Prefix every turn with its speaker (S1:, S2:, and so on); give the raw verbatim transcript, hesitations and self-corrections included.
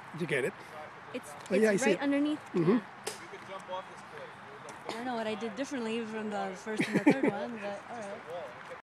S1: Did you get it?
S2: It's,
S1: Oh,
S2: it's
S1: yeah, I see
S2: right
S1: it.
S2: underneath.
S1: Mm-hmm.
S2: I don't know what I did differently from the first and the third one, but all right.